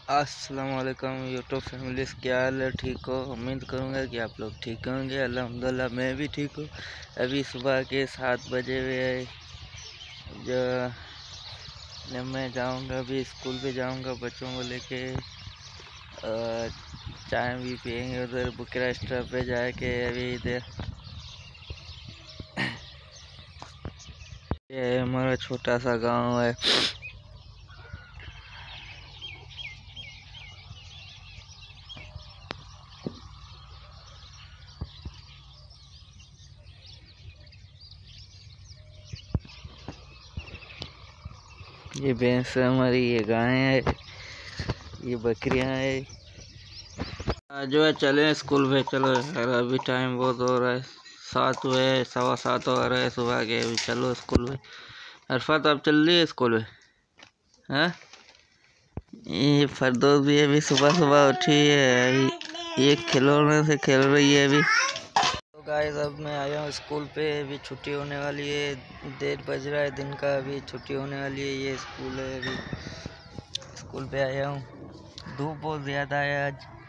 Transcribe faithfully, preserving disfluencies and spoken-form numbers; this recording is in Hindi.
अस्सलाम वालेकुम यूट्यूब फैमिली, क्या हाल है? ठीक हो? उम्मीद करूँगा कि आप लोग ठीक होंगे। अल्हम्दुलिल्लाह मैं भी ठीक हूँ। अभी सुबह के सात बजे हुए है। जो जब मैं जाऊँगा, अभी स्कूल पे जाऊँगा बच्चों को लेके, चाय भी पियेंगे उधर बुकरा स्टॉप पे जाके। अभी इधर ये हमारा छोटा सा गांव है। ये भैंस है हमारी, ये गाय है, ये बकरियां है। जो है चले स्कूल में, चलो यार अभी टाइम बहुत हो रहा है, सात हुए, सवा सात हो रहा है सुबह के। अभी चलो स्कूल में। अरफत आप चल रही है स्कूल में? हाँ, ये फरदौस भी अभी सुबह सुबह उठी है, अभी ये खिलौने से खेल रही है अभी। तो गाइस अब मैं आया हूँ स्कूल पे। अभी छुट्टी होने वाली है, डेढ़ बज रहा है दिन का, अभी छुट्टी होने वाली है। ये स्कूल है, अभी स्कूल पे आया हूँ। धूप बहुत ज़्यादा है आज।